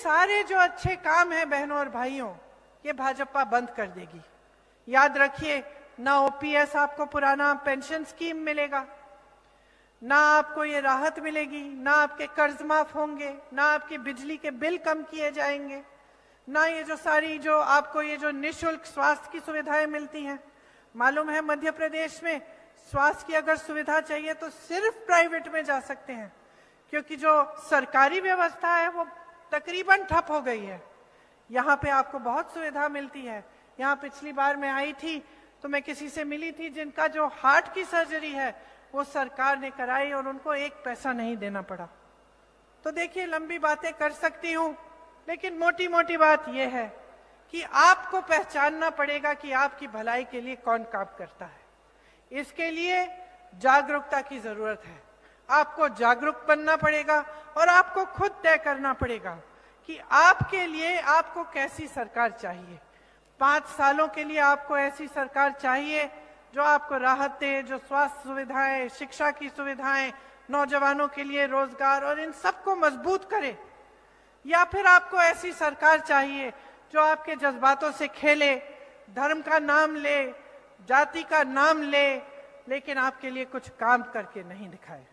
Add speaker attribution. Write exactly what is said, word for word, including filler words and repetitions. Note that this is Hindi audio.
Speaker 1: सारे जो अच्छे काम हैं बहनों और भाइयों, ये भाजपा बंद कर देगी। याद रखिए, ना ओपीएस आपको पुराना पेंशन स्कीम मिलेगा, ना आपको ये राहत मिलेगी, ना आपके कर्ज माफ होंगे, ना आपकी बिजली के बिल कम किए जाएंगे, ना ये जो सारी जो आपको ये जो निःशुल्क स्वास्थ्य की सुविधाएं मिलती हैं। मालूम है मध्य प्रदेश में स्वास्थ्य की अगर सुविधा चाहिए तो सिर्फ प्राइवेट में जा सकते हैं, क्योंकि जो सरकारी व्यवस्था है वो तकरीबन ठप हो गई है। यहाँ पे आपको बहुत सुविधा मिलती है। यहाँ पिछली बार मैं आई थी तो मैं किसी से मिली थी जिनका जो हार्ट की सर्जरी है वो सरकार ने कराई और उनको एक पैसा नहीं देना पड़ा। तो देखिए, लंबी बातें कर सकती हूँ, लेकिन मोटी मोटी बात यह है कि आपको पहचानना पड़ेगा कि आपकी भलाई के लिए कौन काम करता है। इसके लिए जागरूकता की जरूरत है। आपको जागरूक बनना पड़ेगा और आपको खुद तय करना पड़ेगा कि आपके लिए आपको कैसी सरकार चाहिए। पांच सालों के लिए आपको ऐसी सरकार चाहिए जो आपको राहत दे, जो स्वास्थ्य सुविधाएं, शिक्षा की सुविधाएं, नौजवानों के लिए रोजगार और इन सबको मजबूत करे, या फिर आपको ऐसी सरकार चाहिए जो आपके जज्बातों से खेले, धर्म का नाम ले, जाति का नाम ले, लेकिन आपके लिए कुछ काम करके नहीं दिखाए।